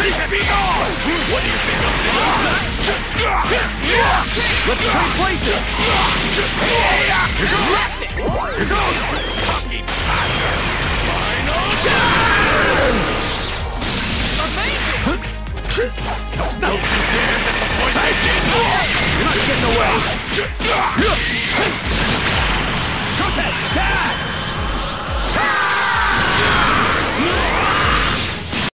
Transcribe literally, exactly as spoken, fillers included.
Be gone! What do you think of this? Let's trade places! Here goes! Here goes! Cocky bastard! Final down! Amazing! Don't you dare disappoint me! You're not getting away!